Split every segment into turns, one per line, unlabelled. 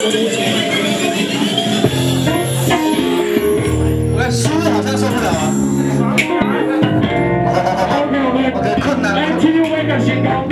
喂，输了好像受不了啊。OK， 困难。来，继续为个新高。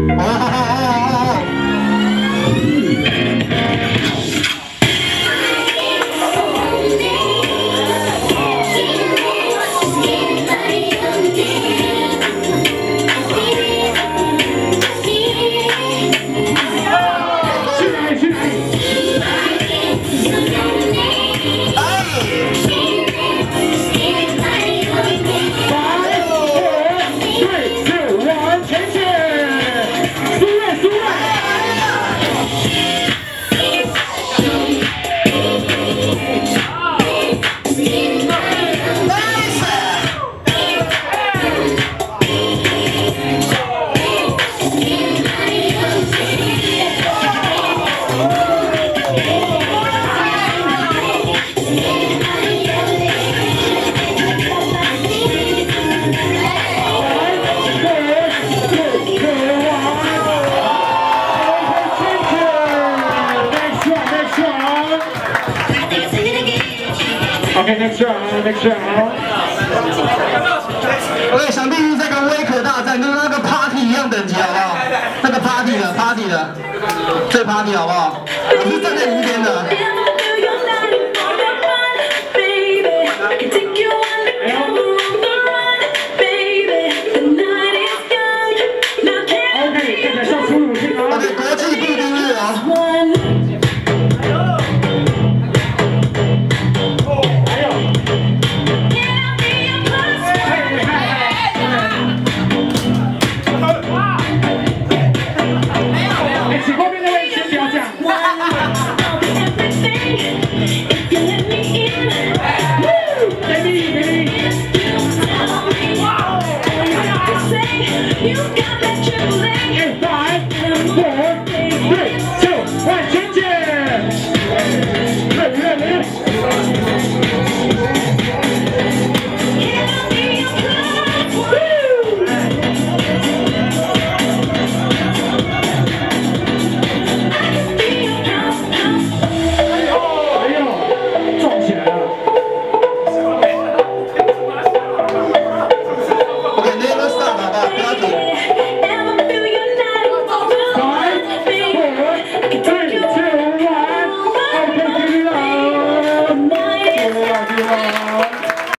OK， next round。
OK， 想必是这个威可大战跟那个 party 一样等级，好不好？那个 party 的，最 party 好不好？我是站在你这边。